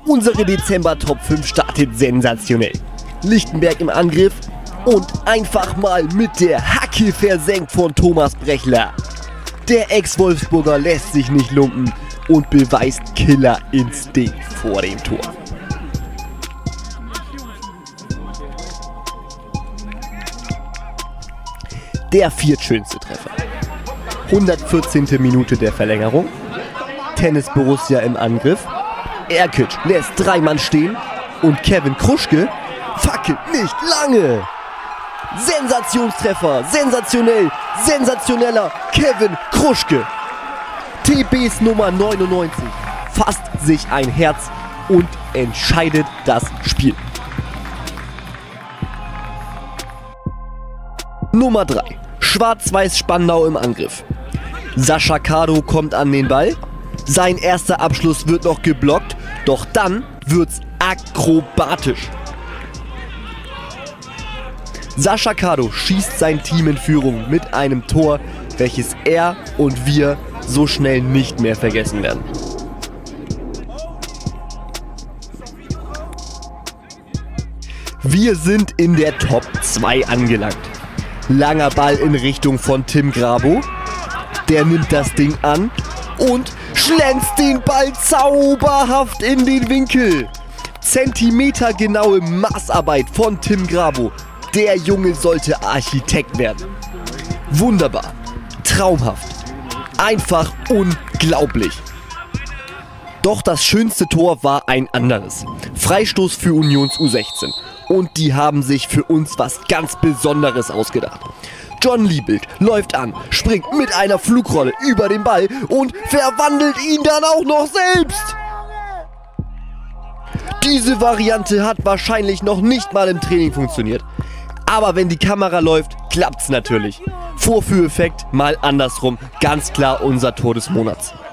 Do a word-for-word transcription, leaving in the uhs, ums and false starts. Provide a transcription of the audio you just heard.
Unsere Dezember Top fünf startet sensationell. Lichtenberg im Angriff und einfach mal mit der Hacke versenkt von Thomas Brechler. Der Ex-Wolfsburger lässt sich nicht lumpen und beweist Killerinstinkt vor dem Tor. Der viertschönste Treffer. hundertvierzehnte Minute der Verlängerung. Tennis Borussia im Angriff. Erkic lässt drei Mann stehen und Kevin Kruschke fackelt nicht lange. Sensationstreffer, sensationell, sensationeller Kevin Kruschke. T Bs Nummer neunundneunzig fasst sich ein Herz und entscheidet das Spiel. Nummer drei. Schwarz-Weiß Spandau im Angriff. Sascha Kado kommt an den Ball. Sein erster Abschluss wird noch geblockt, doch dann wird's akrobatisch. Sascha Kado schießt sein Team in Führung mit einem Tor, welches er und wir so schnell nicht mehr vergessen werden. Wir sind in der Top zwei angelangt. Langer Ball in Richtung von Tim Grabo. Der nimmt das Ding an und schlänzt den Ball zauberhaft in den Winkel. Zentimetergenaue Maßarbeit von Tim Grabo. Der Junge sollte Architekt werden. Wunderbar, traumhaft, einfach unglaublich. Doch das schönste Tor war ein anderes. Freistoß für Unions U sechzehn. Und die haben sich für uns was ganz Besonderes ausgedacht. John Liebelt läuft an, springt mit einer Flugrolle über den Ball und verwandelt ihn dann auch noch selbst. Diese Variante hat wahrscheinlich noch nicht mal im Training funktioniert. Aber wenn die Kamera läuft, klappt's natürlich. Vorführeffekt mal andersrum, ganz klar unser Tor des Monats.